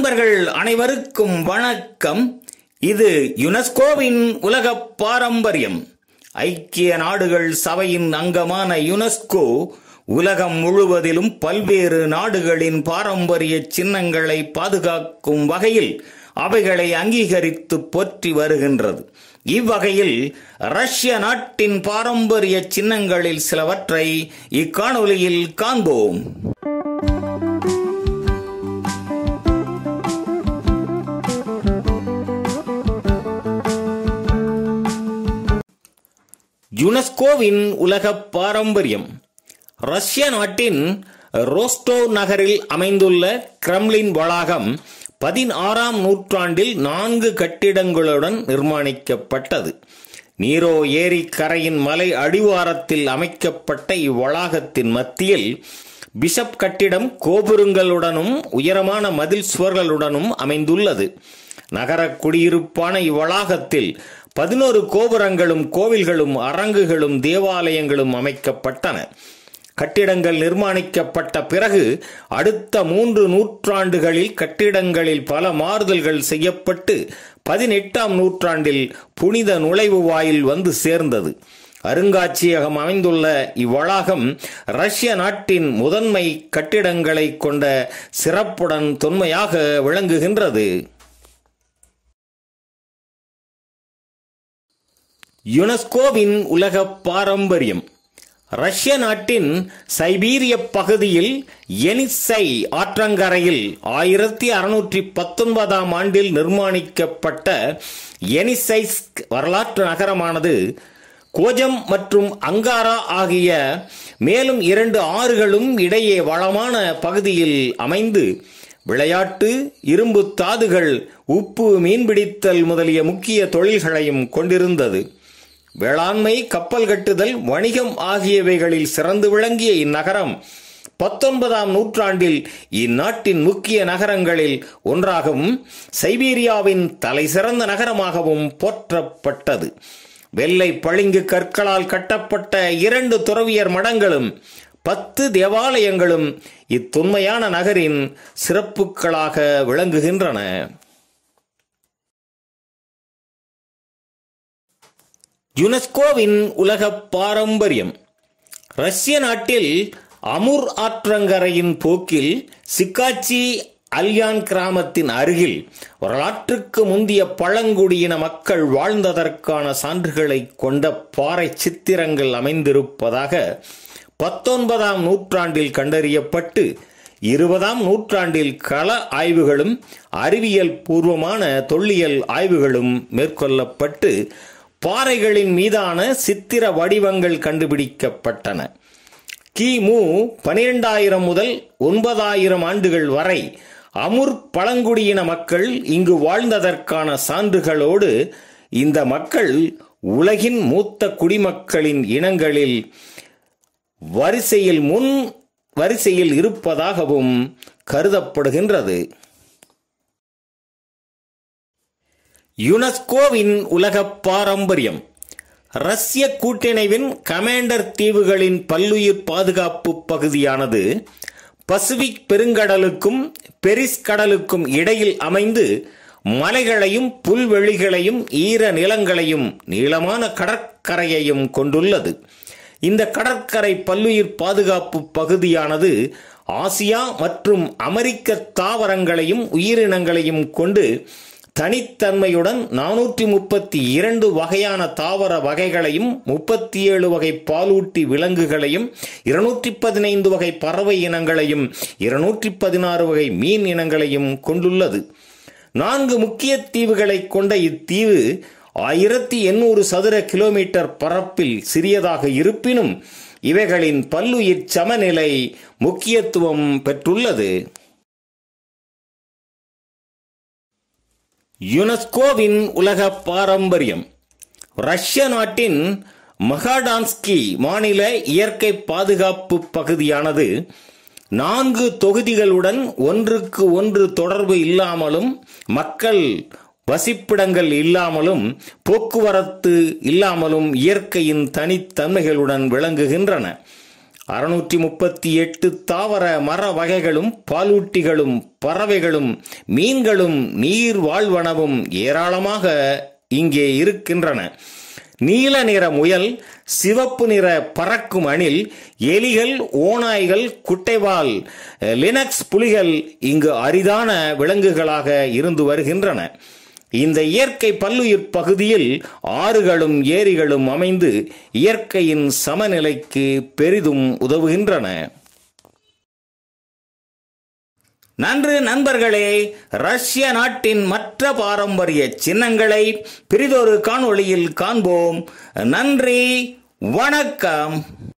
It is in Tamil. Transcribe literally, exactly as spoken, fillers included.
நண்பர்கள் அனைவருக்கும் வணக்கம். இது யுனெஸ்கோவின் உலக பாரம்பரியம். ஐக்கிய நாடுகள் சபையின் அங்கமான யுனெஸ்கோ உலகம் முழுவதிலும் பல்வேறு நாடுகளின் பாரம்பரிய சின்னங்களை பாதுகாக்கும் வகையில் அவைகளை அங்கீகரித்து போற்றி வருகின்றது. இவ்வகையில் ரஷ்ய நாட்டின் பாரம்பரிய சின்னங்களில் சிலவற்றை இக்காணொலியில் காண்போம். யுனெஸ்கோவின் உலக பாரம்பரியம். ரஷ்ய நாட்டின் ரோஸ்டோவ் நகரில் அமைந்துள்ள கிரெம்லின் வளாகம் பதினாறாம் நூற்றாண்டில் நான்கு கட்டிடங்களுடன் நிர்மாணிக்கப்பட்டது. நீரோ ஏரி கரையின் மலை அடிவாரத்தில் அமைக்கப்பட்ட இவ்வளாகத்தின் மத்தியில் பிஷப் கட்டிடம் கோபுரங்களுடனும் உயரமான மதில் சுவர்களுடனும் அமைந்துள்ளது. நகர குடியிருப்பான இவ்வளாகத்தில் பதினோரு கோபுரங்களும் கோவில்களும் அரங்குகளும் தேவாலயங்களும் அமைக்கப்பட்டன. கட்டிடங்கள் நிர்மாணிக்கப்பட்ட பிறகு அடுத்த மூன்று நூற்றாண்டுகளில் கட்டிடங்களில் பல மாறுதல்கள் செய்யப்பட்டு பதினெட்டாம் நூற்றாண்டில் புனித நுழைவு வாயில் வந்து சேர்ந்தது. அருங்காட்சியகம் அமைந்துள்ள இவ்வளாகம் ரஷ்ய நாட்டின் முதன்மை கட்டிடங்களை கொண்ட சிறப்புடன் தொன்மையாக விளங்குகின்றது. யுனெஸ்கோவின் உலக பாரம்பரியம். ரஷ்ய நாட்டின் சைபீரிய பகுதியில் எனிசை ஆற்றங்கரையில் ஆயிரத்தி அறுநூற்றி பத்தொன்பதாம் ஆண்டில் நிர்மாணிக்கப்பட்ட எனிசைஸ்க் வரலாற்று நகரமானது கோஜம் மற்றும் அங்காரா ஆகிய மேலும் இரண்டு ஆறுகளும் இடையே வளமான பகுதியில் அமைந்து விளையாட்டு, இரும்பு தாதுகள், உப்பு, மீன்பிடித்தல் முதலிய முக்கிய தொழில்களையும் கொண்டிருந்தது. வேளாண்மை, கப்பல் கட்டுதல், வணிகம் ஆகியவைகளில் சிறந்து விளங்கிய இந்நகரம் பத்தொன்பதாம் நூற்றாண்டில் இந்நாட்டின் முக்கிய நகரங்களில் ஒன்றாகவும் சைபீரியாவின் தலை சிறந்த நகரமாகவும் போற்றப்பட்டது. வெள்ளை பளிங்கு கற்களால் கட்டப்பட்ட இரண்டு துறவியர் மடங்களும் பத்து தேவாலயங்களும் இத்தொன்மையான நகரின் சிறப்புகளாக விளங்குகின்றன. யுனெஸ்கோவின் உலக பாரம்பரியம். ரஷ்ய நாட்டில் அமுர் ஆற்றங்கரையின் போக்கில் சிகாச்சி-அல்யான் கிராமத்தின் அருகில் வரலாற்றுக்கு முந்திய பழங்குடியின மக்கள் வாழ்ந்ததற்கான சான்றுகளை கொண்ட பாறை சித்திரங்கள் அமைந்திருப்பதாக பத்தொன்பதாம் நூற்றாண்டில் கண்டறியப்பட்டு இருபதாம் நூற்றாண்டில் கள ஆய்வுகளும் அறிவியல் பூர்வமான தொல்லியல் ஆய்வுகளும் மேற்கொள்ளப்பட்டு பாறைகளின் மீதான சித்திர வடிவங்கள் கண்டுபிடிக்கப்பட்டன. கிமு பனிரெண்டாயிரம் முதல் ஒன்பதாயிரம் ஆண்டுகள் வரை அமுர் பழங்குடியின மக்கள் இங்கு வாழ்ந்ததற்கான சான்றுகளோடு இந்த மக்கள் உலகின் மூத்த குடிமக்களின் இனங்களில் வரிசையில் முன் வரிசையில் இருப்பதாகவும் கருதப்படுகின்றது. யுனெஸ்கோவின் உலக பாரம்பரியம். ரஷ்ய கூட்டிணைவின் கமாண்டர் தீவுகளின் பல்லுயிர் பாதுகாப்பு பகுதியானது பசிபிக் பெருங்கடலுக்கும் பெரிஸ் கடலுக்கும் இடையில் அமைந்து மலைகளையும் புல்வெளிகளையும் ஈர நிலங்களையும் நீளமான கடற்கரையையும் கொண்டுள்ளது. இந்த கடற்கரை பல்லுயிர் பாதுகாப்பு பகுதியானது ஆசியா மற்றும் அமெரிக்க தாவரங்களையும் உயிரினங்களையும் கொண்டு தனித்தன்மையுடன் நானூற்றி முப்பத்தி இரண்டு வகையான தாவர வகைகளையும் முப்பத்தி ஏழு வகை பாலூட்டி விலங்குகளையும் இருநூற்றி பதினைந்து வகை பறவை இனங்களையும் இருநூற்றி பதினாறு வகை மீன் இனங்களையும் கொண்டுள்ளது. நான்கு முக்கிய தீவுகளை கொண்ட இத்தீவு ஆயிரத்தி எண்ணூறு சதுர கிலோமீட்டர் பரப்பில் சிறியதாக இருப்பினும் இவைகளின் பல்லுயிர் சமநிலை முக்கியத்துவம் பெற்றுள்ளது. யுனெஸ்கோவின் உலக பாரம்பரியம். ரஷ்ய நாட்டின் மகாடான்ஸ்கி மாநில இயற்கை பாதுகாப்பு பகுதியானது நான்கு தொகுதிகளுடன் ஒன்றுக்கு ஒன்று தொடர்பு இல்லாமலும் மக்கள் வசிப்பிடங்கள் இல்லாமலும் போக்குவரத்து இல்லாமலும் இயற்கையின் தனித்தன்மைகளுடன் விளங்குகின்றன. அறுநூற்றி முப்பத்தி எட்டு தாவர மர வகைகளும் பாலூட்டிகளும் பறவைகளும் மீன்களும் நீர் வாழ்வனவும் ஏராளமாக இங்கே இருக்கின்றன. நீல நிற முயல், சிவப்பு நிற பறக்கும் அணில், எலிகள், ஓநாய்கள், குட்டைவால் லினக்ஸ் புலிகள் இங்கு அரிதான விலங்குகளாக இருந்து வருகின்றன. இந்த இயற்கை பல்லுயிர் பகுதியில் ஆறுகளும் ஏரிகளும் அமைந்து இயற்கையின் சமநிலைக்கு பெரிதும் உதவுகின்றன. நன்று நண்பர்களே, ரஷ்ய நாட்டின் மற்ற பாரம்பரிய சின்னங்களை பிரிதொரு காணொளியில் காண்போம். நன்றி, வணக்கம்.